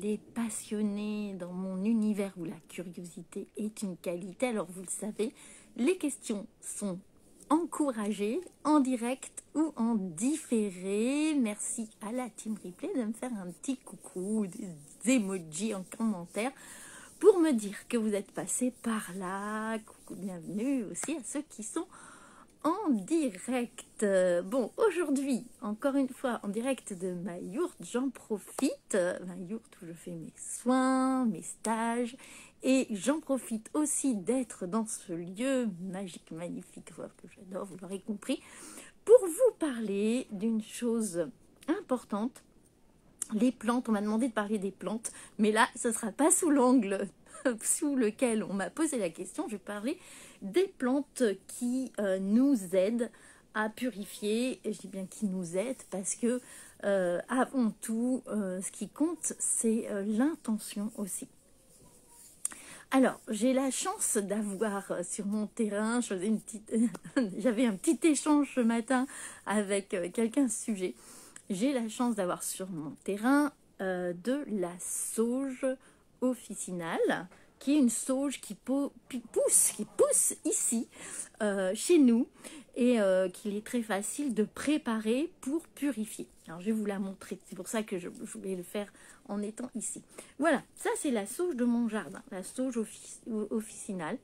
les passionnés dans mon univers où la curiosité est une qualité. Alors vous le savez, les questions sont encouragées en direct ou en différé. Merci à la team replay de me faire un petit coucou, des emojis en commentaire pour me dire que vous êtes passé par là. Coucou, bienvenue aussi à ceux qui sont en direct. Bon, aujourd'hui, encore une fois, en direct de ma yourte, j'en profite. Ma yourte où je fais mes soins, mes stages. Et j'en profite aussi d'être dans ce lieu magique, magnifique, que j'adore, vous l'aurez compris, pour vous parler d'une chose importante. Les plantes, on m'a demandé de parler des plantes, mais là, ce ne sera pas sous l'angle sous lequel on m'a posé la question. Je vais parler des plantes qui nous aident à purifier. Et je dis bien qui nous aident parce que, avant tout, ce qui compte, c'est l'intention aussi. Alors, j'ai la chance d'avoir sur mon terrain, j'avais un petit échange ce matin avec quelqu'un à ce sujet. J'ai la chance d'avoir sur mon terrain de la sauge officinale, qui est une sauge qui pousse ici, chez nous, et qu'il est très facile de préparer pour purifier. Alors, je vais vous la montrer. C'est pour ça que je vais le faire en étant ici. Voilà, ça c'est la sauge de mon jardin, la sauge officinale.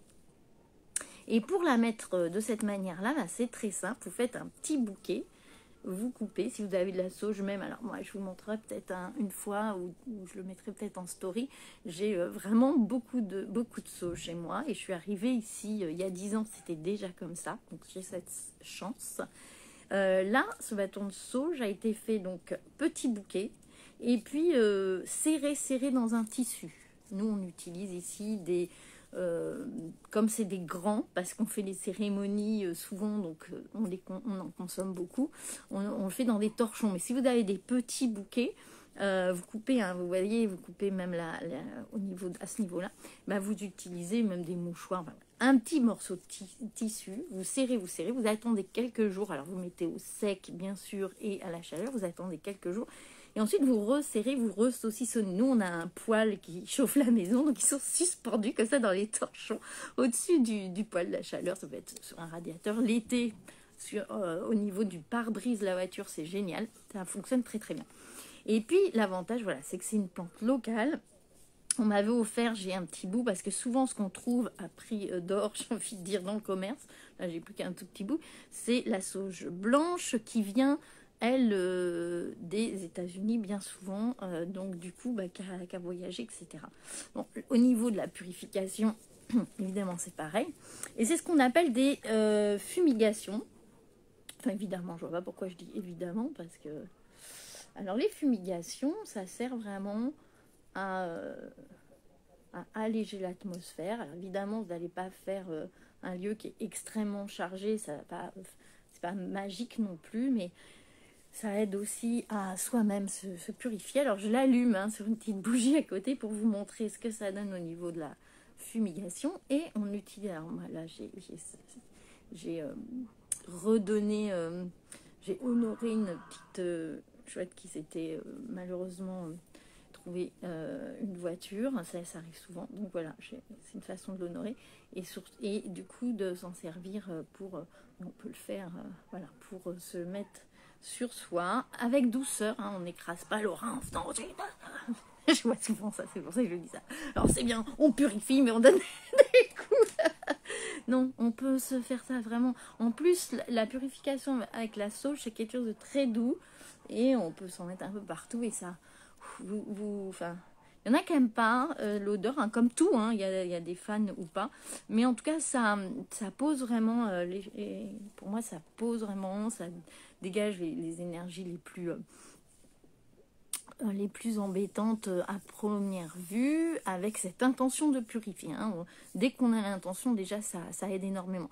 Et pour la mettre de cette manière-là, c'est très simple. Vous faites un petit bouquet. Vous coupez, si vous avez de la sauge même, alors moi je vous montrerai peut-être une fois ou je le mettrai peut-être en story. J'ai vraiment beaucoup de sauge chez moi et je suis arrivée ici il y a 10 ans, c'était déjà comme ça, donc j'ai cette chance. Là, ce bâton de sauge a été fait donc petit bouquet et puis serré dans un tissu. Nous on utilise ici des... comme c'est des grands, parce qu'on fait les cérémonies souvent, donc on en consomme beaucoup, on le fait dans des torchons. Mais si vous avez des petits bouquets, vous coupez, vous voyez, vous coupez même à ce niveau-là, bah vous utilisez même des mouchoirs, un petit morceau de tissu, vous serrez, vous attendez quelques jours, alors vous mettez au sec bien sûr et à la chaleur, vous attendez quelques jours. Et ensuite, vous resserrez, vous resaucissonnez. Nous, on a un poêle qui chauffe la maison, donc ils sont suspendus comme ça dans les torchons, au-dessus du poêle de la chaleur. Ça peut être sur un radiateur. L'été, au niveau du pare-brise de la voiture, c'est génial. Ça fonctionne très très bien. Et puis, l'avantage, voilà, c'est que c'est une plante locale. On m'avait offert, j'ai un petit bout, parce que souvent, ce qu'on trouve à prix d'or, j'ai envie de dire, dans le commerce, là, j'ai plus qu'un tout petit bout, c'est la sauge blanche qui vient... elle, des États-Unis bien souvent, donc du coup, qu'à voyager, etc. Bon, au niveau de la purification, évidemment, c'est pareil. Et c'est ce qu'on appelle des fumigations. Enfin, évidemment, je vois pas pourquoi je dis évidemment, parce que... Alors, les fumigations, ça sert vraiment à alléger l'atmosphère. Alors, évidemment, vous n'allez pas faire un lieu qui est extrêmement chargé, ça va pas... c'est pas magique non plus, mais... ça aide aussi à soi-même se purifier. Alors je l'allume sur une petite bougie à côté pour vous montrer ce que ça donne au niveau de la fumigation. Et on utilise, alors moi là j'ai redonné, j'ai honoré une petite chouette qui s'était malheureusement trouvé une voiture. Ça arrive souvent, donc voilà, c'est une façon de l'honorer. Et du coup de s'en servir pour, on peut le faire, voilà, pour se mettre sur soi, avec douceur, on n'écrase pas l'orin en faisant... Je vois souvent ça, c'est pour ça que je dis ça. Alors c'est bien, on purifie, mais on donne des coups. Non, on peut se faire ça vraiment. En plus, la purification avec la sauge, c'est quelque chose de très doux, et on peut s'en mettre un peu partout, et ça... enfin... il y en a qui n'aiment pas l'odeur, comme tout, il y a des fans ou pas. Mais en tout cas, ça pose vraiment, pour moi, ça pose vraiment, ça dégage les énergies les plus embêtantes à première vue, avec cette intention de purifier. Dès qu'on a l'intention, déjà, ça aide énormément.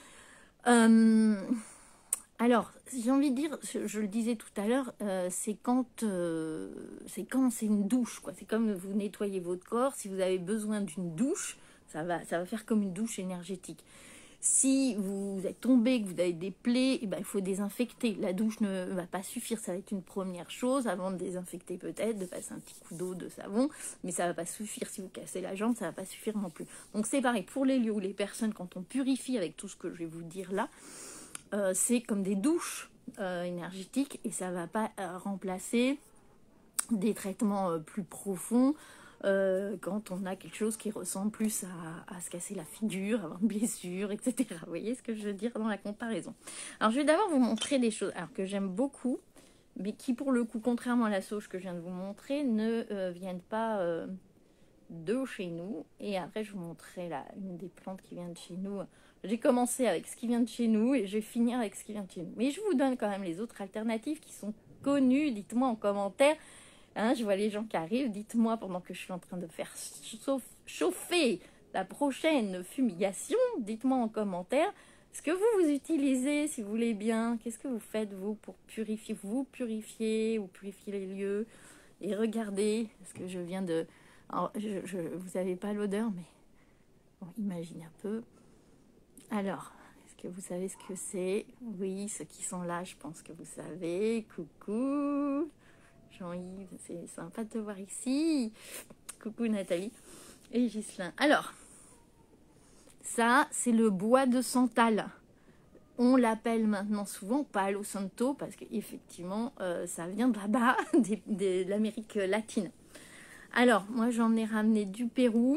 Alors, j'ai envie de dire, je le disais tout à l'heure, c'est quand c'est une douche, quoi. C'est comme vous nettoyez votre corps. Si vous avez besoin d'une douche, ça va faire comme une douche énergétique. Si vous êtes tombé, que vous avez des plaies, eh ben, il faut désinfecter. La douche ne va pas suffire, ça va être une première chose. Avant de désinfecter peut-être, de passer un petit coup d'eau, de savon, mais ça ne va pas suffire. Si vous cassez la jambe, ça ne va pas suffire non plus. Donc c'est pareil, pour les lieux ou les personnes, quand on purifie avec tout ce que je vais vous dire là, c'est comme des douches énergétiques et ça ne va pas remplacer des traitements plus profonds. Quand on a quelque chose qui ressemble plus à se casser la figure, avoir une blessure, etc. Vous voyez ce que je veux dire dans la comparaison. Alors je vais d'abord vous montrer des choses que j'aime beaucoup, mais qui pour le coup, contrairement à la sauge que je viens de vous montrer, ne viennent pas de chez nous. Et après je vous montrerai une des plantes qui vient de chez nous. J'ai commencé avec ce qui vient de chez nous et je vais finir avec ce qui vient de chez nous. Mais je vous donne quand même les autres alternatives qui sont connues. Dites-moi en commentaire. Hein, je vois les gens qui arrivent, dites-moi pendant que je suis en train de faire chauffer la prochaine fumigation, dites-moi en commentaire ce que vous utilisez, si vous voulez bien, qu'est-ce que vous faites vous pour purifier, vous purifier les lieux, et regardez, parce que je viens de... Alors, vous n'avez pas l'odeur, mais bon, imaginez un peu. Alors, est-ce que vous savez ce que c'est? Oui, ceux qui sont là, je pense que vous savez. Coucou Jean-Yves, c'est sympa de te voir ici. Coucou Nathalie et Ghislain. Alors, ça, c'est le bois de santal. On l'appelle maintenant souvent Palo Santo parce qu'effectivement, ça vient de là-bas, de l'Amérique latine. Alors, moi, j'en ai ramené du Pérou.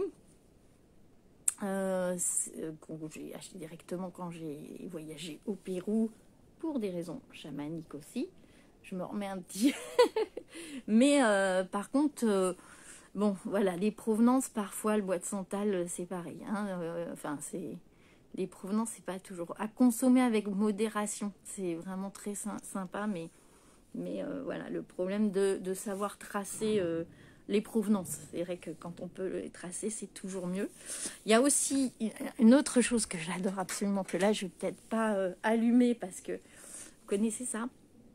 Que j'ai acheté directement quand j'ai voyagé au Pérou pour des raisons chamaniques aussi. Je me remets un petit... Mais par contre, bon, voilà, les provenances, parfois, le bois de santal, c'est pareil. Hein, les provenances, c'est pas toujours... À consommer avec modération, c'est vraiment très sympa, mais voilà, le problème de savoir tracer les provenances. C'est vrai que quand on peut les tracer, c'est toujours mieux. Il y a aussi une autre chose que j'adore absolument, que là, je ne vais peut-être pas allumer parce que vous connaissez ça.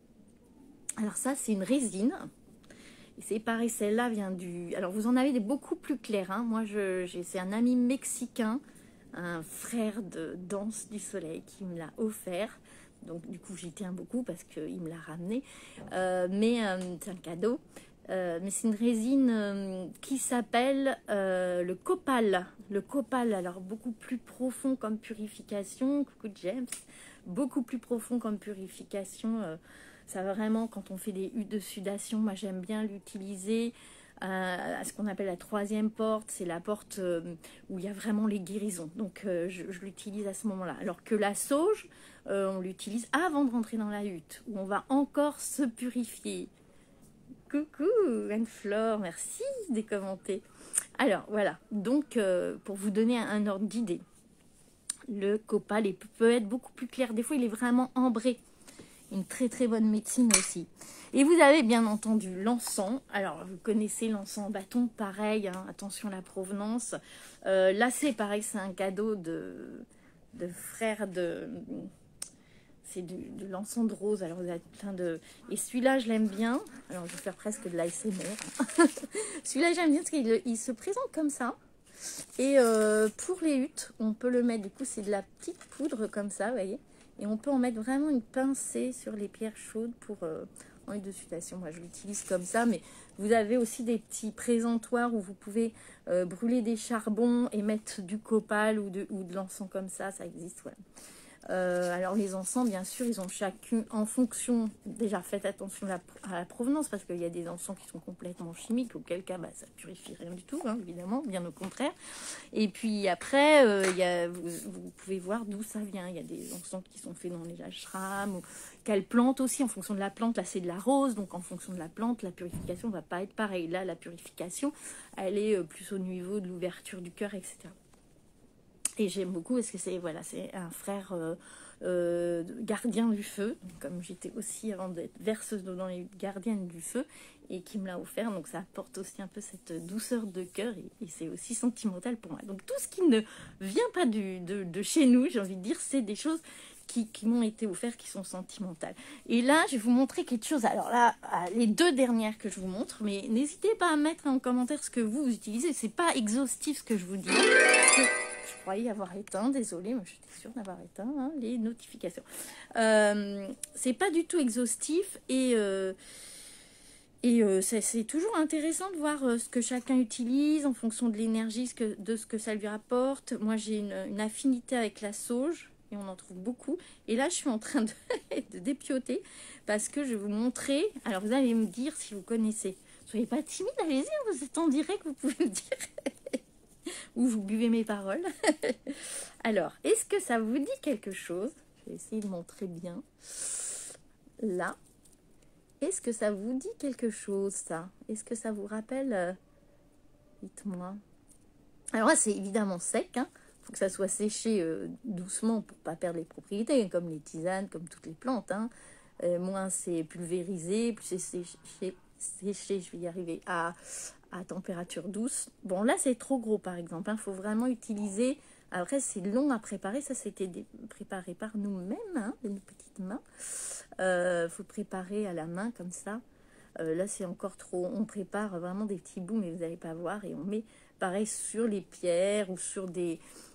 Alors ça, c'est une résine. Et c'est pareil, celle-là vient du... Alors, vous en avez des beaucoup plus clairs. Hein. Moi, c'est un ami mexicain, un frère de Danse du Soleil qui me l'a offert. Donc, du coup, j'y tiens beaucoup parce qu'il me l'a ramené. C'est un cadeau. Mais c'est une résine qui s'appelle le copal. Le copal, alors beaucoup plus profond comme purification. Coucou James. Beaucoup plus profond comme purification. Ça va vraiment, quand on fait des huttes de sudation, moi j'aime bien l'utiliser à ce qu'on appelle la troisième porte. C'est la porte où il y a vraiment les guérisons. Donc je l'utilise à ce moment-là. Alors que la sauge, on l'utilise avant de rentrer dans la hutte, où on va encore se purifier. Coucou Anne-Flore, merci de commenter. Alors voilà, donc pour vous donner un ordre d'idée, le copal peut être beaucoup plus clair. Des fois, il est vraiment ambré. Une très très bonne médecine aussi. Et vous avez bien entendu l'encens. Alors, vous connaissez l'encens en bâton, pareil, hein, attention à la provenance. Là, c'est pareil, c'est un cadeau de frère de... C'est de l'encens de rose. Alors, vous avez plein de... Et celui-là, je l'aime bien. Alors, je vais faire presque de l'ASMR. Celui-là, j'aime bien parce qu'il se présente comme ça. Et pour les huttes, on peut le mettre, du coup, c'est de la petite poudre comme ça, vous voyez. Et on peut en mettre vraiment une pincée sur les pierres chaudes pour en huile de sudation. Moi, je l'utilise comme ça, mais vous avez aussi des petits présentoirs où vous pouvez brûler des charbons et mettre du copal ou de l'encens comme ça existe, voilà. Alors les encens, bien sûr, ils ont chacun en fonction, déjà faites attention à la provenance parce qu'il y a des encens qui sont complètement chimiques, auquel cas ça purifie rien du tout, hein, évidemment, bien au contraire. Et puis après, vous pouvez voir d'où ça vient. Il y a des encens qui sont faits dans les ashrams, ou quelle plante aussi, en fonction de la plante. Là, c'est de la rose, donc en fonction de la plante, la purification ne va pas être pareille. Là, la purification, elle est plus au niveau de l'ouverture du cœur, etc. Et j'aime beaucoup parce que c'est un frère gardien du feu, comme j'étais aussi avant d'être verseuse dans les gardiennes du feu, et qui me l'a offert. Donc ça apporte aussi un peu cette douceur de cœur et c'est aussi sentimental pour moi. Donc tout ce qui ne vient pas de chez nous, j'ai envie de dire, c'est des choses qui m'ont été offertes, qui sont sentimentales. Et là, je vais vous montrer quelque chose. Alors là, les deux dernières que je vous montre, mais n'hésitez pas à mettre en commentaire ce que vous utilisez. C'est pas exhaustif ce que je vous dis. Je croyais avoir éteint, désolée, mais j'étais sûre d'avoir éteint hein, les notifications. C'est pas du tout exhaustif c'est toujours intéressant de voir ce que chacun utilise en fonction de l'énergie, de ce que ça lui rapporte. Moi, j'ai une affinité avec la sauge et on en trouve beaucoup. Et là, je suis en train de dépioter parce que je vais vous montrer. Alors, vous allez me dire si vous connaissez. Soyez pas timide, allez-y, vous êtes en direct, vous pouvez me dire. Ou vous buvez mes paroles. Alors, est-ce que ça vous dit quelque chose? Je vais essayer de montrer bien. Là. Est-ce que ça vous dit quelque chose, ça? Est-ce que ça vous rappelle dites-moi. Alors là, c'est évidemment sec. Hein. Faut que ça soit séché doucement pour pas perdre les propriétés, comme les tisanes, comme toutes les plantes. Hein. Moins c'est pulvérisé, plus c'est séché, je vais y arriver, à température douce. Bon, là, c'est trop gros, par exemple. Il faut vraiment utiliser... Après, c'est long à préparer. Ça, c'était préparé par nous-mêmes, hein, de nos petites mains. Faut préparer à la main, comme ça. Là, c'est encore trop... On prépare vraiment des petits bouts, mais vous n'allez pas voir. Et on met, pareil, sur les pierres ou sur des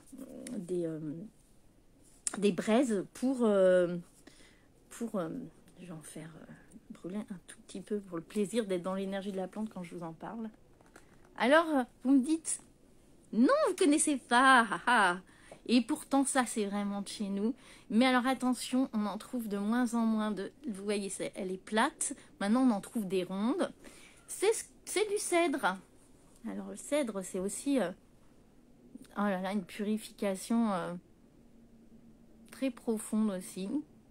braises pour je vais en faire brûler un tout petit peu pour le plaisir d'être dans l'énergie de la plante quand je vous en parle. Alors, vous me dites, non, vous ne connaissez pas, et pourtant ça c'est vraiment de chez nous. Mais alors attention, on en trouve de moins en moins vous voyez, elle est plate, maintenant on en trouve des rondes. C'est du cèdre. Alors le cèdre c'est aussi, oh là là, une purification très profonde aussi.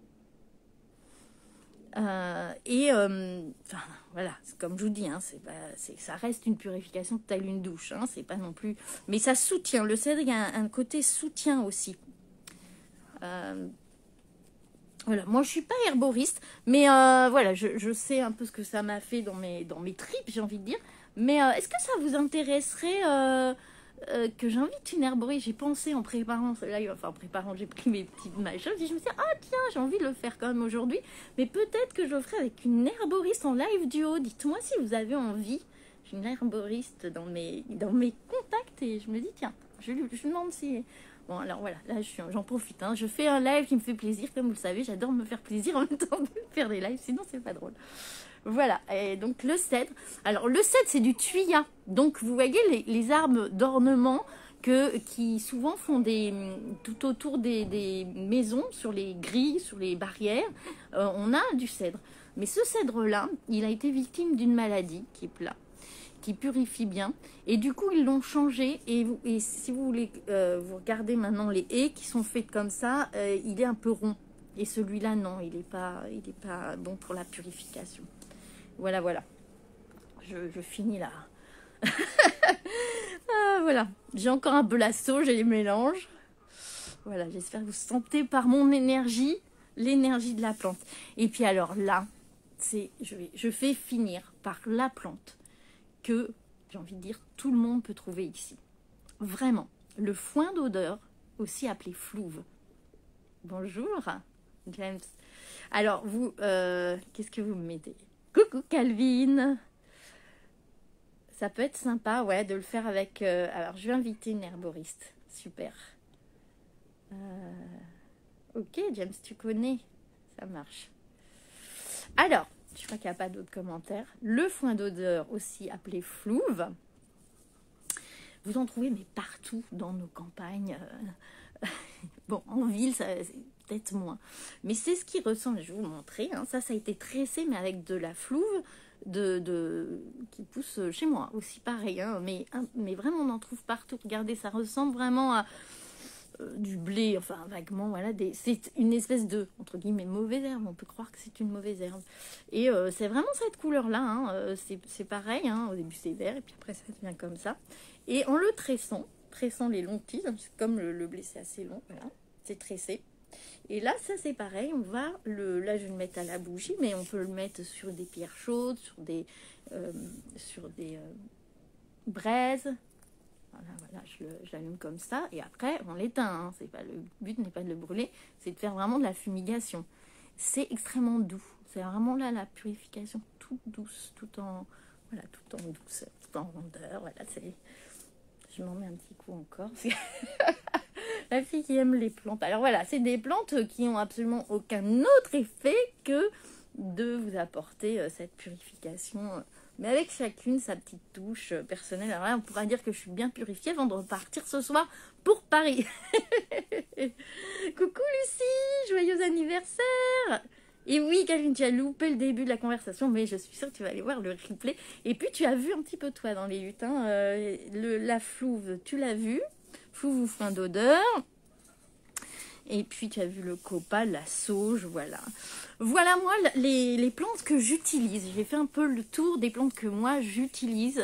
Enfin, voilà, comme je vous dis, hein, ça reste une purification telle une douche, hein, c'est pas non plus... Mais ça soutient, le cèdre, il y a un côté soutien aussi. Voilà, moi je suis pas herboriste, mais voilà, je sais un peu ce que ça m'a fait dans mes tripes, j'ai envie de dire. Mais est-ce que ça vous intéresserait que j'invite une herboriste? J'ai pensé en préparant, j'ai pris mes petites machins, et je me suis dit, ah tiens, j'ai envie de le faire quand même aujourd'hui, mais peut-être que je le ferai avec une herboriste en live duo. Dites-moi si vous avez envie. J'ai une herboriste dans mes contacts et je me dis, tiens, je lui demande si... Bon, alors voilà, là j'en profite, hein. Je fais un live qui me fait plaisir, comme vous le savez, j'adore me faire plaisir en même temps de faire des lives, sinon c'est pas drôle. Voilà, et donc le cèdre. Alors le cèdre c'est du thuya, donc vous voyez les arbres d'ornement qui souvent font tout autour des maisons, sur les grilles, sur les barrières, on a du cèdre. Mais ce cèdre-là, il a été victime d'une maladie qui est plat, qui purifie bien, et du coup ils l'ont changé, et si vous voulez, vous regardez maintenant les haies qui sont faites comme ça, il est un peu rond, et celui-là non, il est pas bon pour la purification. Voilà, voilà. Je finis là. Voilà. J'ai encore un peu la sauge et les mélanges. Voilà, j'espère que vous sentez par mon énergie, l'énergie de la plante. Et puis alors là, je fais finir par la plante que, j'ai envie de dire, tout le monde peut trouver ici. Vraiment. Le foin d'odeur, aussi appelé flouve. Bonjour, James. Alors, vous, qu'est-ce que vous me mettez? Coucou Calvin. Ça peut être sympa, ouais, de le faire avec... alors, je vais inviter une herboriste. Super. Ok, James, tu connais. Ça marche. Alors, je crois qu'il n'y a pas d'autres commentaires. Le foin d'odeur, aussi appelé flouve. Vous en trouvez, mais partout dans nos campagnes. Bon, en ville, ça... peut-être moins. Mais c'est ce qui ressemble, je vais vous montrer. Hein. Ça a été tressé, mais avec de la flouve qui pousse chez moi. Aussi pareil, hein. Mais vraiment, on en trouve partout. Regardez, ça ressemble vraiment à du blé, enfin vaguement, voilà. C'est une espèce de, entre guillemets, mauvaise herbe. On peut croire que c'est une mauvaise herbe. Et c'est vraiment cette couleur-là. Hein. C'est pareil, hein. Au début, c'est vert, et puis après, ça devient comme ça. Et en le tressant les longs tiges, comme le blé, c'est assez long, voilà. C'est tressé. Et là, ça c'est pareil, on va là je vais le mettre à la bougie, mais on peut le mettre sur des pierres chaudes, sur des braises. Voilà, je l'allume comme ça, et après on l'éteint. Hein. Le but n'est pas de le brûler, c'est de faire vraiment de la fumigation. C'est extrêmement doux, c'est vraiment là la purification toute douce, tout en douceur, tout en rondeur. Voilà, je m'en mets un petit coup encore. La fille qui aime les plantes. Alors voilà, c'est des plantes qui ont absolument aucun autre effet que de vous apporter cette purification, mais avec chacune sa petite touche personnelle. Alors là, on pourra dire que je suis bien purifiée avant de repartir ce soir pour Paris. Coucou Lucie, joyeux anniversaire! Et oui, Calvin, tu as loupé le début de la conversation, mais je suis sûre que tu vas aller voir le replay. Et puis, tu as vu un petit peu, toi, dans les lutins, la flouve, tu l'as vu. Flouve ou fin d'odeur. Et puis, tu as vu le copal, la sauge, voilà. Voilà, moi, les plantes que j'utilise. J'ai fait un peu le tour des plantes que moi, j'utilise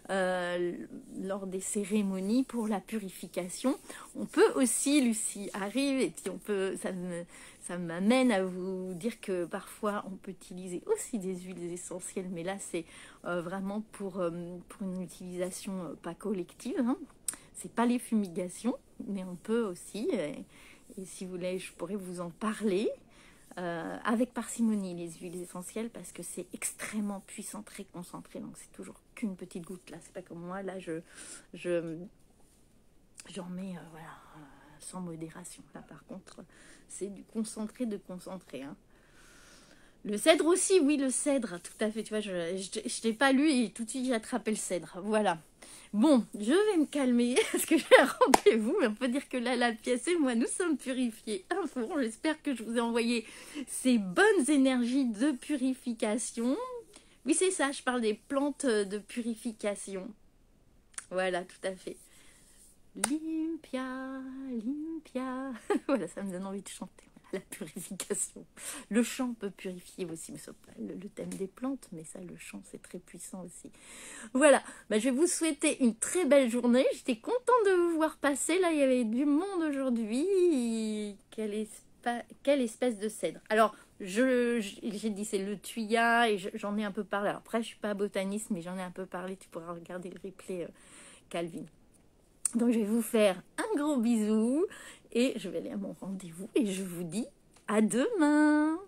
lors des cérémonies pour la purification. On peut aussi, Lucie arrive, et puis on peut, ça m'amène à vous dire que parfois, on peut utiliser aussi des huiles essentielles. Mais là, c'est vraiment pour une utilisation pas collective. Hein. C'est pas les fumigations, mais on peut aussi... Et si vous voulez, je pourrais vous en parler avec parcimonie, les huiles essentielles, parce que c'est extrêmement puissant, très concentré. Donc, c'est toujours qu'une petite goutte. Là, c'est pas comme moi. Là, j'en mets voilà, sans modération. Là, par contre, c'est du concentré de concentré. Hein. Le cèdre aussi, oui, le cèdre, tout à fait. Tu vois, je t'ai pas lu et tout de suite, j'ai attrapé le cèdre. Voilà. Bon, je vais me calmer parce que j'ai un rendez-vous, mais on peut dire que là, la pièce et moi, nous sommes purifiés à fond. J'espère que je vous ai envoyé ces bonnes énergies de purification. Oui, c'est ça, je parle des plantes de purification. Voilà, tout à fait. Limpia, limpia. Voilà, ça me donne envie de chanter. La purification. Le chant peut purifier aussi, mais ce n'est pas le thème des plantes, mais ça, le chant, c'est très puissant aussi. Voilà, bah, je vais vous souhaiter une très belle journée. J'étais contente de vous voir passer. Là, il y avait du monde aujourd'hui. Quelle espèce de cèdre. Alors, j'ai dit c'est le thuya et j'en ai un peu parlé. Alors, après, je ne suis pas botaniste, mais j'en ai un peu parlé. Tu pourras regarder le replay, Calvin. Donc, je vais vous faire un gros bisou et je vais aller à mon rendez-vous et je vous dis à demain.